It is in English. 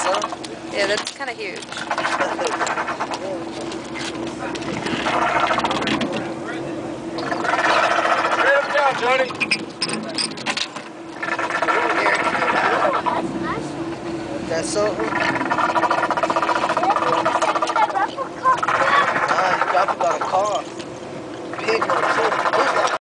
son? Yeah, that's kind of huge. Straight up down, Johnny. That's something?